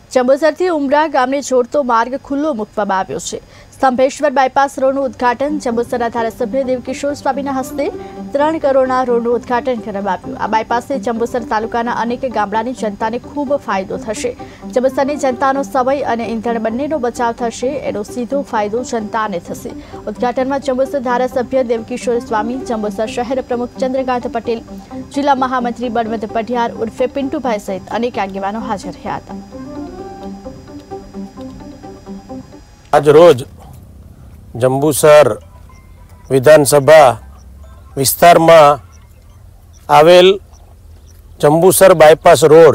જંબુસરથી ઉમરા ગામને જોડતો માર્ગ ખુલ્લો મૂકવામાં આવ્યો છે। સ્તંભેશ્વર બાયપાસ રોડનું ઉદ્ઘાટન જંબુસરના ધારાસભ્ય દેવકિશોર સ્વામીના હસ્તે 3 કરોડના રોડનું ઉદ્ઘાટન કરવામાં આવ્યું। આ બાયપાસથી જંબુસર તાલુકાના અનેક ગામડાની જનતાને ખૂબ ફાયદો થશે। જંબુસરની જનતાનો સમય અને ઈંધણ બંનેનો બચાવ થશે, એનો સીધો ફાયદો જનતાને થશે। ઉદ્ઘાટનમાં જંબુસર ધારાસભ્ય દેવકિશોર સ્વામી, જંબુસર શહેર પ્રમુખ ચંદ્રકાંત પટેલ, જિલ્લા મહામંત્રી બળવંત પઢિયાર ઉર્ફે પિન્ટુભાઈ સહિત અનેક આગેવાનો હાજર રહ્યા હતા। आज रोज जंबूसर विधानसभा विस्तार में आवेल जंबूसर बायपास रोड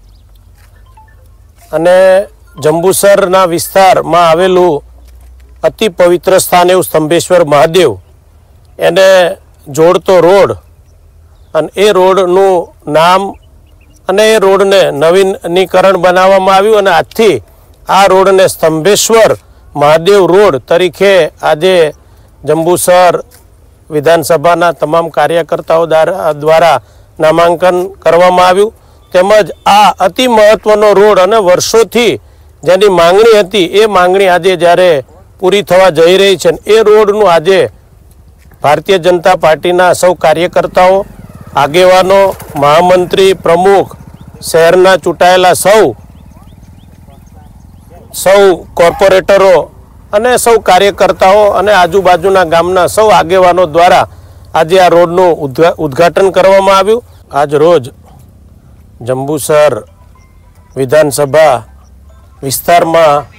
अने जंबूसरना विस्तार में आवेलू अति पवित्र स्थान एवं स्तंभेश्वर महादेव एने जोड़तो रोड अने ए रोडनु नाम अने ए रोड ने नवीनीकरण बनाववामां आव्युं अने आजथी आ रोड ने स्तंभेश्वर महादेव रोड तरीके आज जंबूसर विधानसभा तमाम कार्यकर्ताओं द्वारा नामांकन करवामां आव्युं। तेमज आ अति महत्वनो रोड अने वर्षोथी जेनी मांगणी हती ए मांगणी आजे ज्यारे पूरी थवा जई रही छे ए रोडनुं आजे भारतीय जनता पार्टीना सौ कार्यकर्ताओं, आगेवानो, महामंत्री, प्रमुख, शहेरना चूंटायेला सौ कॉर्पोरेटरो अने सौ कार्यकर्ताओं अने आजूबाजूना गामना सौ आगेवानो द्वारा आज आ रोडनु उद्घाटन करवामां आव्युं। आज रोज जंबूसर विधानसभा विस्तार में